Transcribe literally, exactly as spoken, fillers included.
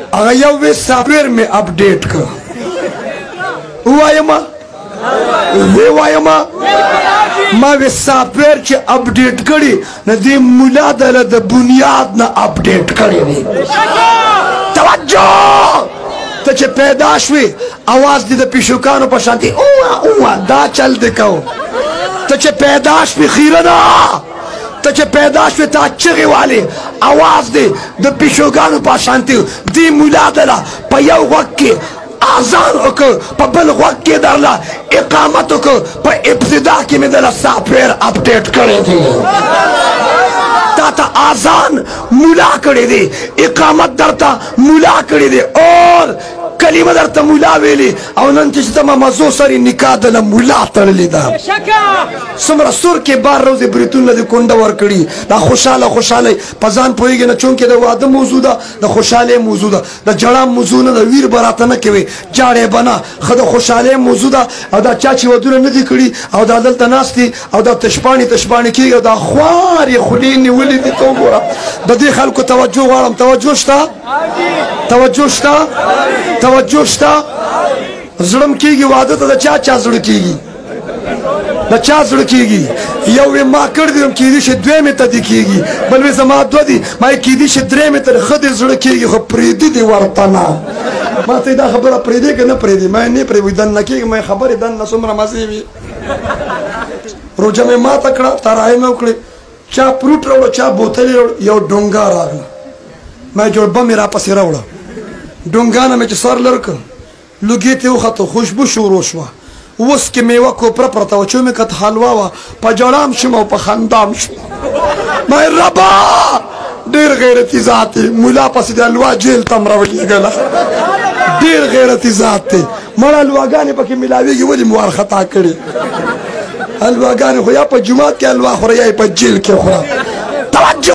هغه یو وی سافټویر مې اپډیټ کړ ووایم وی وایم ما وی سافټویر چې اپډیټ کړي نه دې مولا دله د بنیاد نه اپډیټ کړي دي توجه ته چې پیدا شوې اواز دې د پیشوکانو په شانتي اوه اوه دا چل دې کو ته چې پیدا شوې خیره ده ته چې پیدا شوې تا چغې والې اواز دې د پیشوګانو په شانتي دې مولا دله په یو غوږ کې آزان وکړ په بل غوږ کې درله اقامت وکړ په ابتدا کې مې دله سافټویر اپډیټ کړی دی تا ته آزان مولا کړی دی اقامت درته مولا کړی دی اور کلمه درته مولا ویلي او نن چې ته مزو سرې نکاح دله مولا تړلې ده څومره سور کې بار روزې بریتون له دې کونډه ورکړي دا خوشحاله خوشحاله په ځان پوهېږي نه چونکې د واده موضوع ده د خوشحالۍ موضوع ده د جړا موضوع نه د ویر به راته نه کوي جاړې به نه ښه د خوشحالۍ موضوع ده او دا چا چې ودونه نه دي کړي او دا دلته ناست دي او دا تشپاڼې تشپاڼې کېږي او دا خوارې خولې نیولې دي ته وګوره د دې خلکو توجه غواړم توجه شته توجه شته توجه شته زړم کېږي واده ته د چا چا زړه کېږي د چا زړه کېږي یو وی ما کړ دي کېدی شي دویمې ته دې کېږي بل وی زما دوه دي ما یې کېدی شي درېیمې ته ښه دې زړه کېږي خو پرېږدي دې ورته نه ما ته دا خبره پرېږدې که نه پرېږدي ما یې نه پرېږدي دننه کېږي ما یې خبرې دننه څومره مزې وي روژه مې ماته کړه تراویح مې وکړې چا فروټ راوړه چا بوتلې راوړه یو ډونګا راغله ما یې جوړ بم یې راپسې راوړه ډونګا نه مې چې سر لر کړ لوګي ته وخته خوشبو شروع شوه اوس کې میوه کوپره پرته وه چې مې کت حلوا وه په جړام شم او په خندام شم ما یې ربا ډېر غیرتي ذات دی ملا پسې د حلوا جیل ته م راولېږله ډېر غیرتي ذات دی مړه حلواګانې پکې میلاوېږي ولې مو وارخطا کړې حلواګانې خو یا په جومات کې حلوا خوره یا یې په جیل کې خوره توجه